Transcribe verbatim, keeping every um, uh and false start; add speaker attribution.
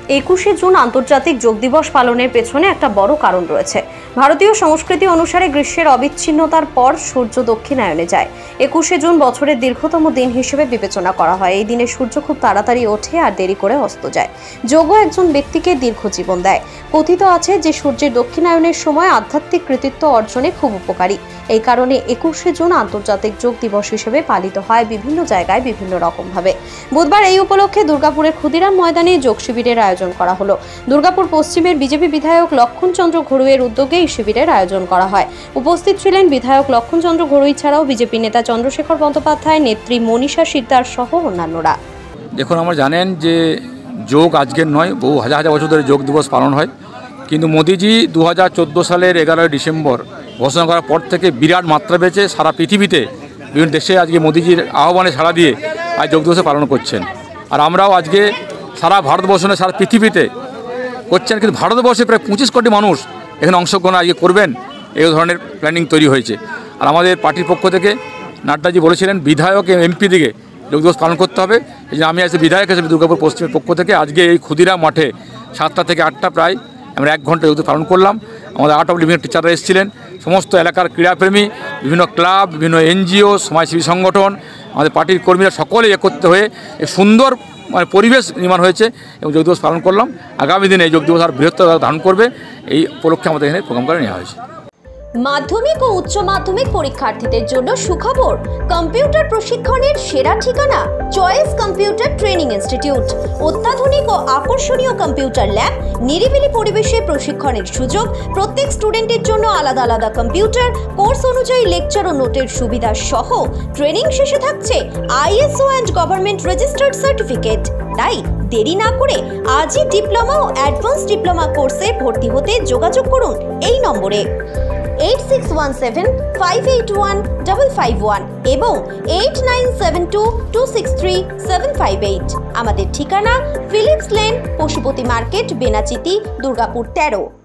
Speaker 1: একুশে জুন আন্তর্জাতিক যোগ দিবস পালনের পেছনে একটা বড় কারণ রয়েছে। ভারতীয় সংস্কৃতি অনুসারে গ্রীষ্মের অবিচ্ছিন্নতার পর সূর্য দক্ষিণায়নে যায়। একুশে জুন বছরের দীর্ঘতম দিন হিসেবে বিবেচনা করা হয়। এই দিনে সূর্য খুব তাড়াতাড়ি ওঠে আর দেরি করে অস্ত যায়। যোগও একজন ব্যক্তিকে দীর্ঘ জীবন দেয়। কথিত আছে যে সূর্যের দক্ষিণায়নের সময় আধ্যাত্মিক কৃতিত্ব অর্জনে খুব উপকারী। এই কারণে একুশে জুন আন্তর্জাতিক যোগ দিবস হিসেবে পালিত হয় বিভিন্ন জায়গায় বিভিন্ন রকম ভাবে। বুধবার এই উপলক্ষে দুর্গাপুরের ক্ষুদিরাম ময়দানে যোগ শিবিরের আয়োজন করা হলো। দুর্গাপুর পশ্চিমের বিজেপি বিধায়ক লক্ষণচন্দ্র ঘড়ুইয়ের উদ্যোগে এই শিবিরের আয়োজন করা হয়। উপস্থিত ছিলেন বিধায়ক লক্ষণচন্দ্র ঘড়ুই ছাড়াও বিজেপি নেতা চন্দ্রশেখর বন্দ্যোপাধ্যায়, নেত্রী মনীষা সিকদার সহ অন্যান্যরা।
Speaker 2: দেখুন, আমরা জানেন যে যোগ আজকের নয়, বহু হাজার হাজার বছর ধরে যোগ দিবস পালন হয়, কিন্তু মোদিজি দু হাজার চোদ্দো সালের এগারোই ডিসেম্বর ঘোষণা করার পর থেকে বিরাট মাত্রা পেয়েছে। সারা পৃথিবীতে বিভিন্ন দেশে আজকে মোদিজির আহ্বানে সাড়া দিয়ে আজ যোগ দিবস পালন করছেন। আর আমরাও আজকে সারা ভারতবর্ষ নয়, সারা পৃথিবীতে করছেন, কিন্তু ভারতবর্ষে প্রায় পঁচিশ কোটি মানুষ এখানে অংশগ্রহণ আজকে করবেন, এই ধরনের প্ল্যানিং তৈরি হয়েছে। আর আমাদের পার্টির পক্ষ থেকে নাড্ডাজি বলেছিলেন বিধায়ক এমপি দিকে যোগ দিবস পালন করতে হবে। এই যে আমি আজকে বিধায়ক হিসেবে দুর্গাপুর পশ্চিমের পক্ষ থেকে আজকে এই ক্ষুদিরাম মাঠে সাতটা থেকে আটটা প্রায় আমরা এক ঘন্টা যোগ দিবস পালন করলাম। আমাদের আর্ট অফ লিভিং টিচাররা এসেছিলেন, সমস্ত এলাকার ক্রীড়াপ্রেমী, বিভিন্ন ক্লাব, বিভিন্ন এনজিও, সমাজসেবী সংগঠন, আমাদের পার্টির কর্মীরা সকলে একত্রিত হয়ে এক সুন্দর মানে পরিবেশ নির্মাণ হয়েছে এবং যোগ দিবস পালন করলাম। আগামী দিনে এই যোগ দিবস আর বৃহত্তর ধারণ করবে, এই উপলক্ষে আমাদের এখানে প্রোগ্রাম করে নেওয়া হয়েছে।
Speaker 1: মাধ্যমিক ও উচ্চ মাধ্যমিক পরীক্ষার্থীদের জন্য সুখবর, কম্পিউটার প্রশিক্ষণের সেরা ঠিকানা চয়েস কম্পিউটার ট্রেনিং ইনস্টিটিউট। অত্যাধুনিক ও আকর্ষণীয় কম্পিউটার ল্যাব, নিরিবিলি পরিবেশে প্রশিক্ষণের সুযোগ, প্রত্যেক স্টুডেন্টের জন্য আলাদা আলাদা কম্পিউটার, কোর্স অনুযায়ী লেকচার ও নোটের সুবিধা সহ ট্রেনিং শেষে থাকছে ISO and government registered certificate. তাই দেরি না করে আজই ডিপ্লোমা ও অ্যাডভান্স ডিপ্লোমা কোর্সে ভর্তি হতে যোগাযোগ করুন এই নম্বরে eight six one seven five eight one double five one এবং eight nine seven two two six three seven five eight. আমাদের ঠিকানা Philips lane, Pashupati market, Benachiti, Durgapur তেরো।